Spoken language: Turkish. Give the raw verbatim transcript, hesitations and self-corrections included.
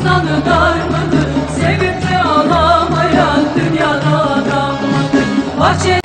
vicdanı dar mıdır? Sevip de alamayan dünyada adam mıdır? Bahçe